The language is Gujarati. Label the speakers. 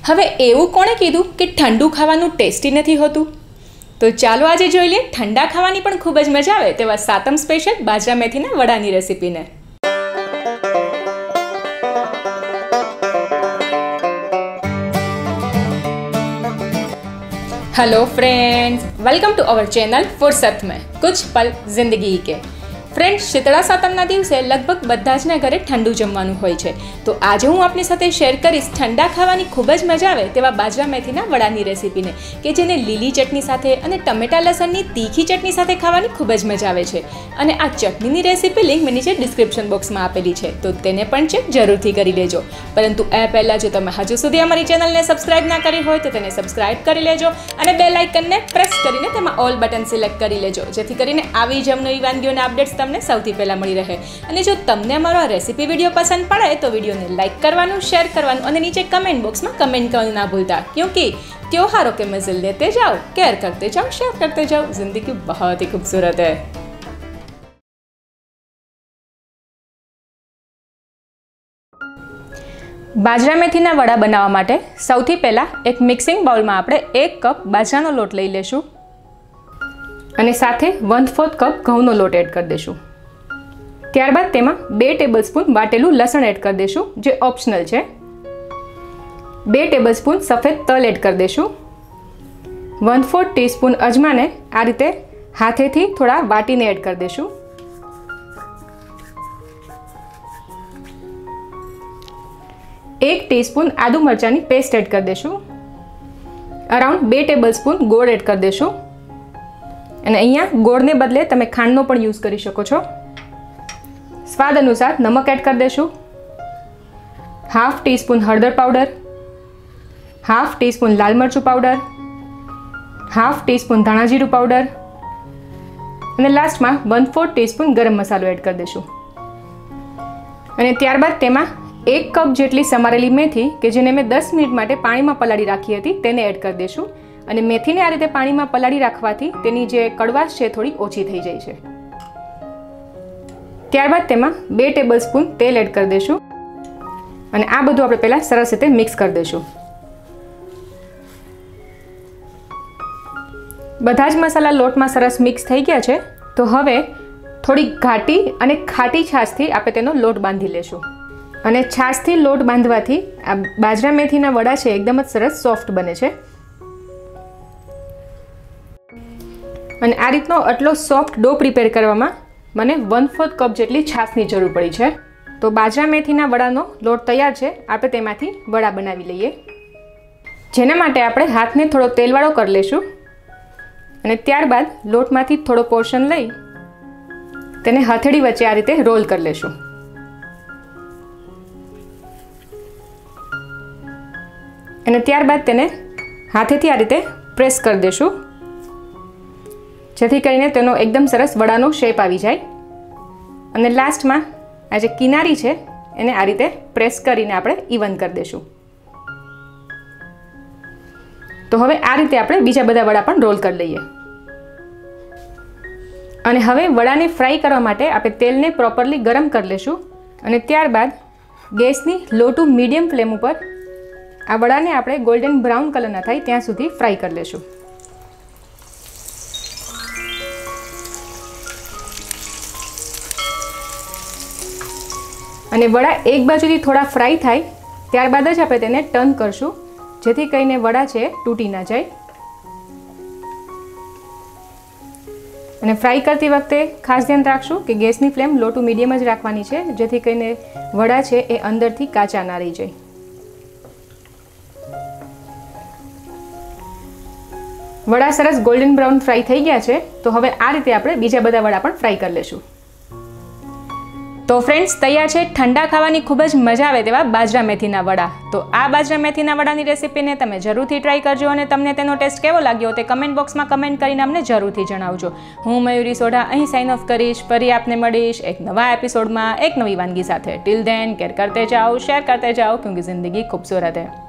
Speaker 1: હવે એવું કોણે કીધું કે ઠંડુ ખાવાનું ટેસ્ટી નથી હોતું? તો ચાલો આજે જોઈ લઈએ ઠંડા ખાવાની પણ ખૂબ જ મજા આવે તેવા સાતમ સ્પેશિયલ બાજરા મેથીના વડાની રેસીપીને। Hello friends, welcome to our channel फुर्सत में कुछ पल जिंदगी के। फ्रेंड्स, शीतला सातमना दिवसे लगभग बधा ज घरे ठंडू जमवानुं होय छे, तो आज हूँ आपनी साथे शेर करीश ठंडा खावानी खूब ज मजा आवे तेवा बाजरा मेथीना वडानी रेसिपीने के जेने लीली चटनी साथे अने टमेटा लसणनी तीखी चटनी साथे खावानी खूब ज मजा आवे छे। अने आ चटनीनी रेसिपी लिंक मैं नीचे डिस्क्रिप्शन बॉक्स में आपेली छे, तो तेने पण चेक जरूरथी करी लेजो। परंतु ए पहेला जो तमे हजू सुधी अमारी चेनलने सब्सक्राइब ना करी होय तो तेने सब्सक्राइब करी लेजो अने बेल आइकनने प्रेस करीने तेमां ऑल बटन सिलेक्ट करी लेजो, जेथी करीने आवी ज नवी वानगीओना अपडेट्स तमने सौथी पहेला मळी रहे। अने जो तमने अमारो आ रेसिपी विडियो पसंद पड़े तो विडियोने लाइक करवानुं, शेर करवानुं अने नीचे कमेंट बॉक्स में कमेंट करवानुं ना भूलता, क्योंकि त्योहारों के मजे लेते जाओ, केयर करते जाओ, शेयर करते जाओ। जिंदगी बहुत ही खूबसूरत है। बाजरा मेथीना वड़ा बनावा माटे सौथी पहेला एक मिक्सिंग बाउल में आपणे 1 कप बाજરાનો લોટ લઈ લેશું અને સાથે 1/4 કપ ઘઉંનો લોટ એડ કરી દેશું। ત્યારબાદ તેમાં 2 ટેબલસ્પૂન વાટેલું લસણ એડ કરી દેશું, જે ઓપ્શનલ છે। 2 ટેબલસ્પૂન સફેદ તલ એડ કરી દેશું। 1/4 ટીસ્પૂન અજમાને આ રીતે હાથેથી થોડા વાટીને એડ કરી દેશું। 1 ટીસ્પૂન આદુ મરચાની પેસ્ટ એડ કરી દેશું। અરાઉન્ડ 2 ટેબલસ્પૂન ગોળ એડ કરી દેશું અને અહીંયા ગોળને બદલે તમે ખાંડનો પણ યુઝ કરી શકો છો। સ્વાદ અનુસાર નમક એડ કરી દેશું। 1/2 ટીસ્પૂન હળદર પાવડર, 1/2 ટીસ્પૂન લાલ મરચું પાવડર, 1/2 ટીસ્પૂન ધાણા જીરું પાવડર અને લાસ્ટમાં 1/4 ટીસ્પૂન ગરમ મસાલો એડ કરી દેશું। અને ત્યારબાદ તેમાં 1 કપ જેટલી સમારેલી મેથી કે જેને મેં 10 મિનિટ માટે પાણીમાં પલાળી રાખી હતી તેને એડ કરી દેશું। અને મેથીને આ રીતે પાણીમાં પલાળી રાખવાથી તેની જે કડવાશ છે થોડી ઓછી થઈ જાય છે। ત્યારબાદ તેમાં 2 ટેબલસ્પૂન તેલ એડ કરી દેશું અને આ બધું આપણે પહેલા સરસ રીતે મિક્સ કરી દેશું। બધા જ મસાલા લોટમાં સરસ મિક્સ થઈ ગયા છે, તો હવે થોડી ઘાટી અને ખાટી છાશથી આપણે તેનો લોટ બાંધી લેશું। અને છાશથી લોટ બાંધવાથી આ બાજરા મેથીના વડા છે એકદમ જ સરસ સોફ્ટ બને છે। અને આ રીતનો આટલો સોફ્ટ ડો પ્રિપેર કરવામાં મને 1/4 કપ જેટલી છાશની જરૂર પડી છે। તો બાજરા મેથીના વડાનો લોટ તૈયાર છે, આપણે તેમાંથી વડા બનાવી લઈએ। જેના માટે આપણે હાથને થોડો તેલવાળો કરી લેશું અને ત્યારબાદ લોટમાંથી થોડો પોર્શન લઈ તેને હથેળી વચ્ચે આ રીતે રોલ કરી લેશું। અને ત્યારબાદ તેને હાથેથી આ રીતે પ્રેસ કરી દેશું, જેથી કરીને તેનો એકદમ સરસ વડાનો શેપ આવી જાય। અને લાસ્ટમાં આ જે કિનારી છે એને આ રીતે પ્રેસ કરીને આપણે ઇવન કરી દેશું। તો હવે આ રીતે આપણે બીજા બધા વડા પણ રોલ કરી લઈએ। અને હવે વડાને ફ્રાય કરવા માટે આપણે તેલને પ્રોપરલી ગરમ કરી લેશું અને ત્યારબાદ ગેસની લો ટુ મીડિયમ ફ્લેમ ઉપર આ વડાને આપણે ગોલ્ડન બ્રાઉન કલરના થાય ત્યાં સુધી ફ્રાય કરી લેશું। અને વડા એક બાજુથી થોડા ફ્રાય થાય ત્યારબાદ જ આપણે તેને ટર્ન કરશું, જેથી કરીને વડા છે તૂટી ના જાય। અને ફ્રાય કરતી વખતે ખાસ ધ્યાન રાખશું કે ગેસની ફ્લેમ લો ટુ મીડિયમ જ રાખવાની છે, જેથી કરીને વડા છે એ અંદરથી કાચા ના રહી જાય। વડા સરસ ગોલ્ડન બ્રાઉન ફ્રાય થઈ ગયા છે, તો હવે આ રીતે આપણે બીજા બધા વડા પણ ફ્રાય કરી લેશું। તો ફ્રેન્ડ્સ, તૈયાર છે ઠંડા ખાવાની ખૂબ જ મજા આવે તેવા બાજરા મેથીના વડા। તો આ બાજરા મેથીના વડાની રેસિપીને તમે જરૂરથી ટ્રાય કરજો અને તમને તેનો ટેસ્ટ કેવો લાગ્યો તે કમેન્ટ બોક્સમાં કમેન્ટ કરીને અમને જરૂરથી જણાવજો। હું મયુરી સોઢા અહીં સાઇન ઓફ કરીશ। ફરી આપને મળીશ એક નવા એપિસોડમાં એક નવી વાનગી સાથે। ટિલ દેન કેર કરતે જાઓ, શેર કરતે જાઓ, ક્योंकि जिंदगी खूबसूरत है।